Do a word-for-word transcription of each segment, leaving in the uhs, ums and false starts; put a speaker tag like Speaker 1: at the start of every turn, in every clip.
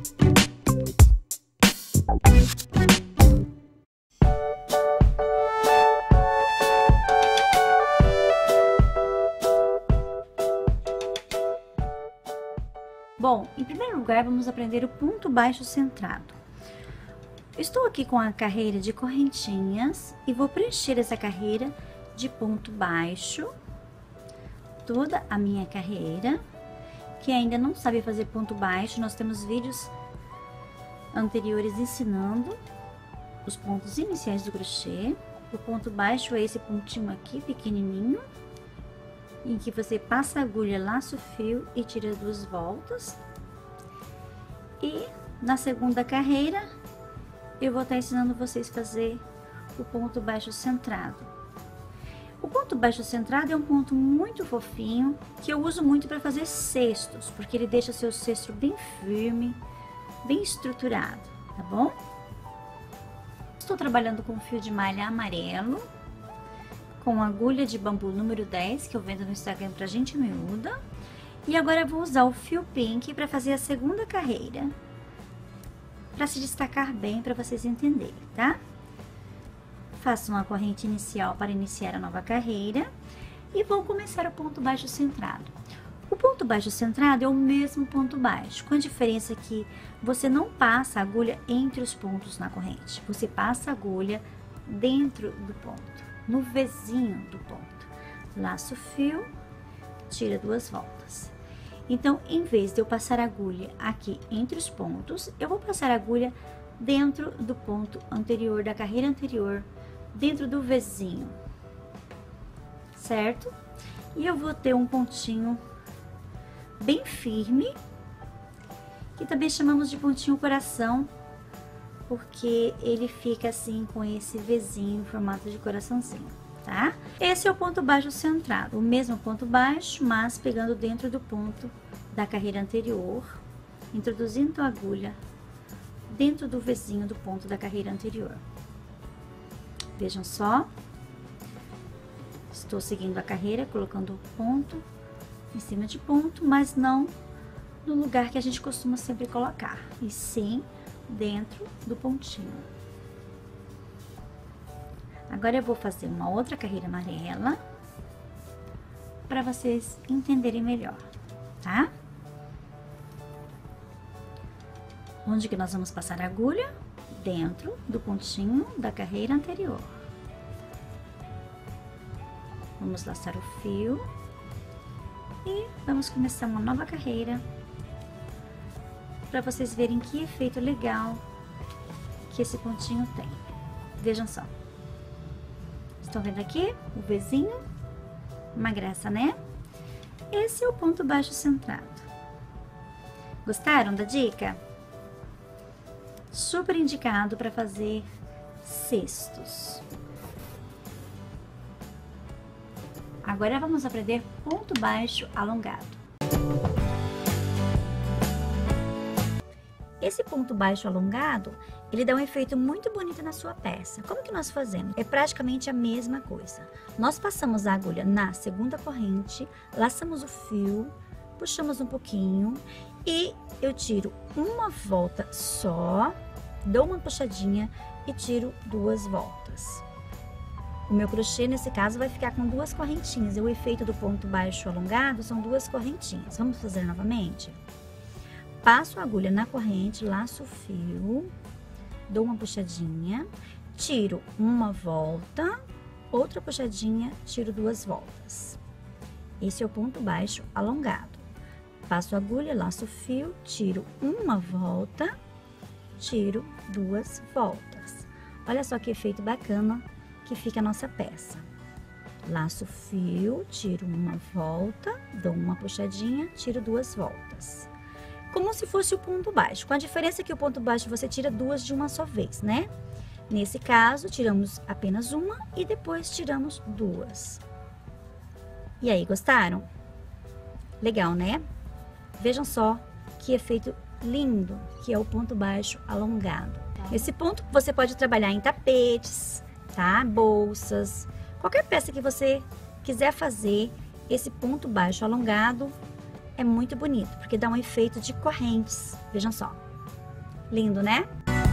Speaker 1: Bom, em primeiro lugar, vamos aprender o ponto baixo centrado. Estou aqui com a carreira de correntinhas e vou preencher essa carreira de ponto baixo, toda a minha carreira. Quem ainda não sabe fazer ponto baixo, nós temos vídeos anteriores ensinando os pontos iniciais do crochê. O ponto baixo é esse pontinho aqui, pequenininho, em que você passa a agulha, laça o fio e tira duas voltas. E na segunda carreira, eu vou estar ensinando vocês a fazer o ponto baixo centrado. O ponto baixo centrado é um ponto muito fofinho, que eu uso muito para fazer cestos, porque ele deixa seu cesto bem firme, bem estruturado, tá bom? Estou trabalhando com fio de malha amarelo, com agulha de bambu número dez, que eu vendo no Instagram pra gente miúda. E agora eu vou usar o fio pink para fazer a segunda carreira, para se destacar bem, para vocês entenderem, tá? Faço uma corrente inicial para iniciar a nova carreira e vou começar o ponto baixo centrado. O ponto baixo centrado é o mesmo ponto baixo, com a diferença que você não passa a agulha entre os pontos na corrente, você passa a agulha dentro do ponto, no vizinho do ponto. Laço o fio, tira duas voltas. Então, em vez de eu passar a agulha aqui entre os pontos, eu vou passar a agulha dentro do ponto anterior, da carreira anterior, dentro do vizinho, certo? E eu vou ter um pontinho bem firme, que também chamamos de pontinho coração, porque ele fica assim com esse vizinho em formato de coraçãozinho, tá? Esse é o ponto baixo centrado, o mesmo ponto baixo, mas pegando dentro do ponto da carreira anterior, introduzindo a agulha dentro do vizinho do ponto da carreira anterior. Vejam só, estou seguindo a carreira, colocando ponto em cima de ponto, mas não no lugar que a gente costuma sempre colocar, e sim dentro do pontinho. Agora eu vou fazer uma outra carreira amarela para vocês entenderem melhor, tá? Onde que nós vamos passar a agulha? Dentro do pontinho da carreira anterior. Vamos laçar o fio e vamos começar uma nova carreira, para vocês verem que efeito legal que esse pontinho tem. Vejam só. Estão vendo aqui o vizinho? Uma graça, né? Esse é o ponto baixo centrado. Gostaram da dica? Super indicado para fazer cestos. Agora vamos aprender ponto baixo alongado. Esse ponto baixo alongado, ele dá um efeito muito bonito na sua peça. Como que nós fazemos? É praticamente a mesma coisa. Nós passamos a agulha na segunda corrente, laçamos o fio, puxamos um pouquinho e eu tiro uma volta só, dou uma puxadinha e tiro duas voltas. O meu crochê, nesse caso, vai ficar com duas correntinhas. E o efeito do ponto baixo alongado são duas correntinhas. Vamos fazer novamente? Passo a agulha na corrente, laço o fio, dou uma puxadinha, tiro uma volta, outra puxadinha, tiro duas voltas. Esse é o ponto baixo alongado. Passo a agulha, laço o fio, tiro uma volta, tiro duas voltas. Olha só que efeito bacana que fica a nossa peça. Laço o fio, tiro uma volta, dou uma puxadinha, tiro duas voltas. Como se fosse o ponto baixo, com a diferença que o ponto baixo você tira duas de uma só vez, né? Nesse caso, tiramos apenas uma e depois tiramos duas. E aí, gostaram? Legal, né? Vejam só que efeito lindo que é o ponto baixo alongado. Esse ponto você pode trabalhar em tapetes, tá? Bolsas, qualquer peça que você quiser fazer, esse ponto baixo alongado é muito bonito, porque dá um efeito de correntes. Vejam só. Lindo, né?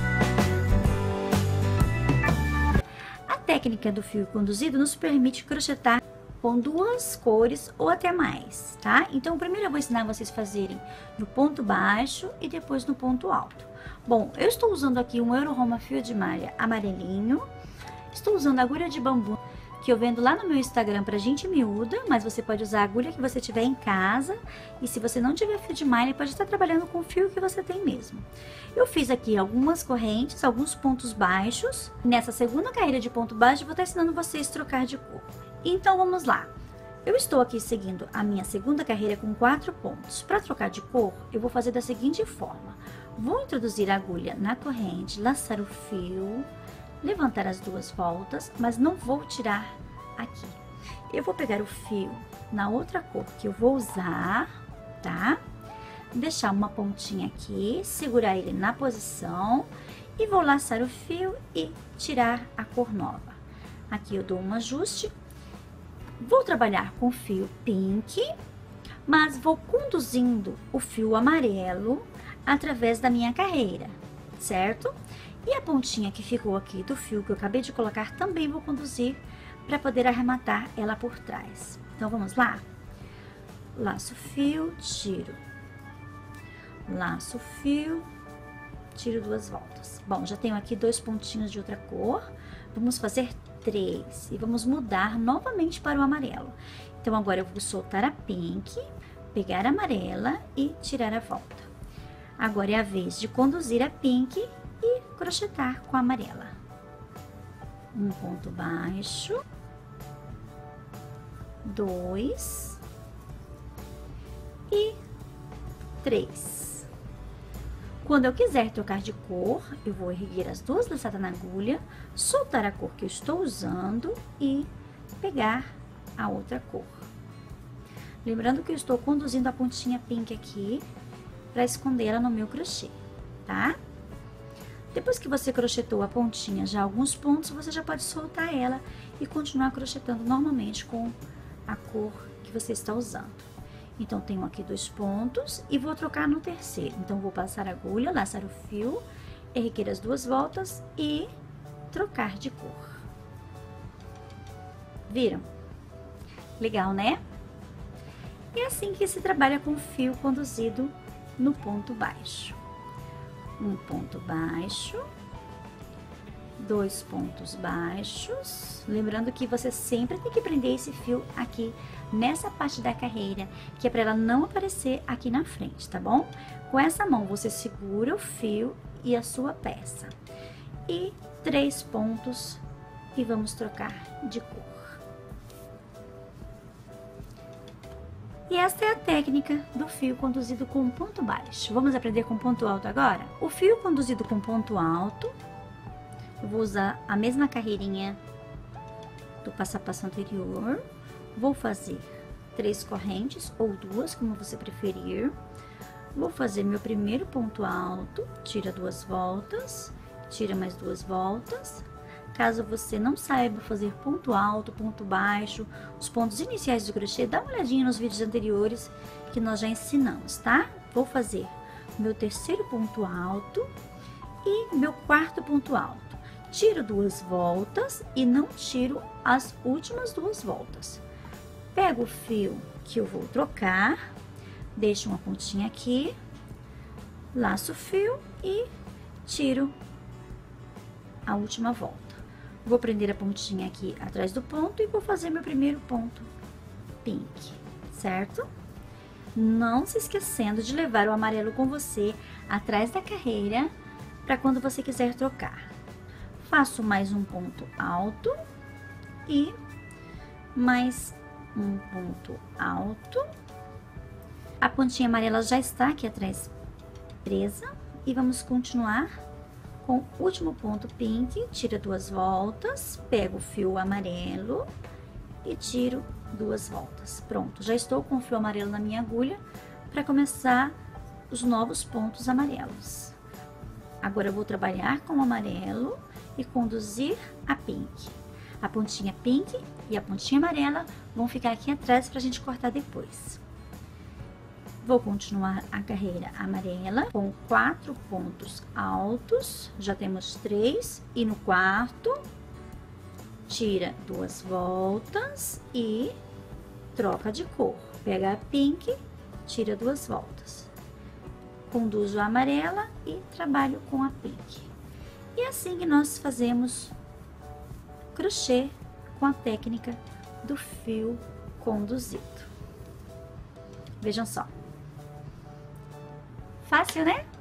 Speaker 1: A técnica do fio conduzido nos permite crochetar com duas cores ou até mais, tá? Então, primeiro eu vou ensinar vocês a fazerem no ponto baixo e depois no ponto alto. Bom, eu estou usando aqui um Euro-Roma fio de malha amarelinho. Estou usando agulha de bambu, que eu vendo lá no meu Instagram pra gente miúda, mas você pode usar a agulha que você tiver em casa. E se você não tiver fio de malha, pode estar trabalhando com o fio que você tem mesmo. Eu fiz aqui algumas correntes, alguns pontos baixos. Nessa segunda carreira de ponto baixo, eu vou estar ensinando vocês a trocar de cor. Então, vamos lá. Eu estou aqui seguindo a minha segunda carreira com quatro pontos. Para trocar de cor, eu vou fazer da seguinte forma. Vou introduzir a agulha na corrente, laçar o fio, levantar as duas voltas, mas não vou tirar aqui. Eu vou pegar o fio na outra cor que eu vou usar, tá? Deixar uma pontinha aqui, segurar ele na posição e vou laçar o fio e tirar a cor nova. Aqui eu dou um ajuste. Vou trabalhar com o fio pink, mas vou conduzindo o fio amarelo através da minha carreira, certo? E a pontinha que ficou aqui do fio que eu acabei de colocar também vou conduzir para poder arrematar ela por trás. Então, vamos lá? Laço o fio, tiro. Laço o fio, tiro duas voltas. Bom, já tenho aqui dois pontinhos de outra cor. Vamos fazer três e vamos mudar novamente para o amarelo. Então, agora eu vou soltar a pink, pegar a amarela e tirar a volta. Agora é a vez de conduzir a pink e crochetar com a amarela. Um ponto baixo, dois e três. Quando eu quiser trocar de cor, eu vou erguer as duas laçadas na agulha, soltar a cor que eu estou usando e pegar a outra cor. Lembrando que eu estou conduzindo a pontinha pink aqui para esconder ela no meu crochê, tá? Depois que você crochetou a pontinha já alguns pontos, você já pode soltar ela e continuar crochetando normalmente com a cor que você está usando. Então, tenho aqui dois pontos e vou trocar no terceiro. Então, vou passar a agulha, laçar o fio, erguer as duas voltas e trocar de cor. Viram? Legal, né? É assim que se trabalha com fio conduzido no ponto baixo. Um ponto baixo, dois pontos baixos. Lembrando que você sempre tem que prender esse fio aqui nessa parte da carreira, que é para ela não aparecer aqui na frente, tá bom? Com essa mão você segura o fio e a sua peça. E três pontos e vamos trocar de cor. E essa é a técnica do fio conduzido com ponto baixo. Vamos aprender com ponto alto agora? O fio conduzido com ponto alto, eu vou usar a mesma carreirinha do passo a passo anterior. Vou fazer três correntes ou duas, como você preferir. Vou fazer meu primeiro ponto alto, tira duas voltas, tira mais duas voltas. Caso você não saiba fazer ponto alto, ponto baixo, os pontos iniciais do crochê, dá uma olhadinha nos vídeos anteriores que nós já ensinamos, tá? Vou fazer meu terceiro ponto alto e meu quarto ponto alto. Tiro duas voltas e não tiro as últimas duas voltas. Pego o fio que eu vou trocar, deixo uma pontinha aqui, laço o fio e tiro a última volta. Vou prender a pontinha aqui atrás do ponto e vou fazer meu primeiro ponto pink, certo? Não se esquecendo de levar o amarelo com você atrás da carreira para quando você quiser trocar. Faço mais um ponto alto e mais um ponto alto. A pontinha amarela já está aqui atrás presa e vamos continuar com o último ponto pink. Tira duas voltas, pego o fio amarelo e tiro duas voltas. Pronto, já estou com o fio amarelo na minha agulha para começar os novos pontos amarelos. Agora eu vou trabalhar com o amarelo e conduzir a pink. A pontinha pink e a pontinha amarela vão ficar aqui atrás para a gente cortar depois. Vou continuar a carreira amarela com quatro pontos altos, já temos três, e no quarto, tira duas voltas e troca de cor. Pega a pink, tira duas voltas. Conduzo a amarela e trabalho com a pink. E assim que nós fazemos crochê com a técnica do fio conduzido. Vejam só. Fácil, né?